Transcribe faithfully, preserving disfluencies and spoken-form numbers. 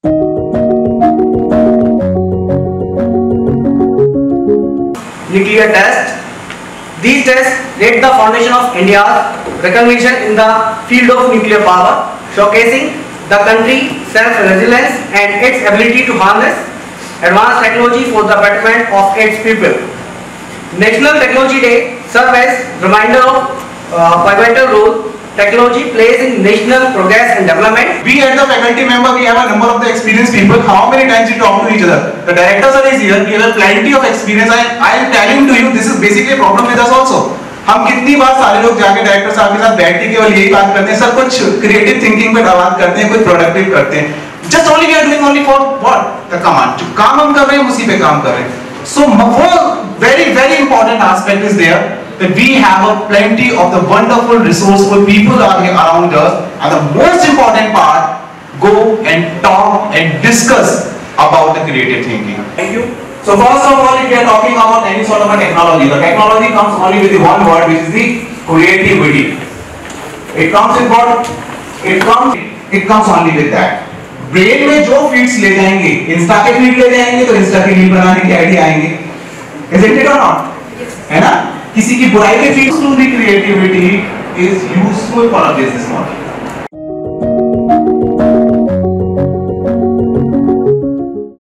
Nuclear test. These tests laid the foundation of India's recognition in the field of nuclear power, showcasing the country's self-resilience and its ability to harness advanced technology for the betterment of its people. National Technology Day serves as a reminder of uh, pivotal role technology plays in national progress and development. We as the faculty member, we have a number of the experienced people. How many times we talk to each other? The directors are here. We have plenty of experience. I, I am telling to you, this is basically a problem with us also. हम कितनी बार सारे लोग जाके director साहब के साथ बैठ के केवल यही बात करते हैं, सर कुछ क्रिएटिव थिंकिंग पे बात करते हैं, कुछ प्रोडक्टिव करते हैं. Just only we are doing only for what? The command. जो काम हम कर रहे हैं उसी पे काम कर रहे हैं. So वो very very important aspect is there that we have a plenty of the wonderful resourceful people are here around us, and the most important part, go and talk and discuss about the creative thinking. Thank you. So first of all, if we are talking about any sort of a technology, the technology comes only with the one word, which is the creativity. It comes with what? It comes. It comes only with that. Brain में जो feeds ले जाएंगे, Insta के feed ले जाएंगे तो Insta की reel बनाने के आइडिया आएंगे. Isn't it or not? है ना? किसी की बुराई के feeds to the creativity is useful for a business model.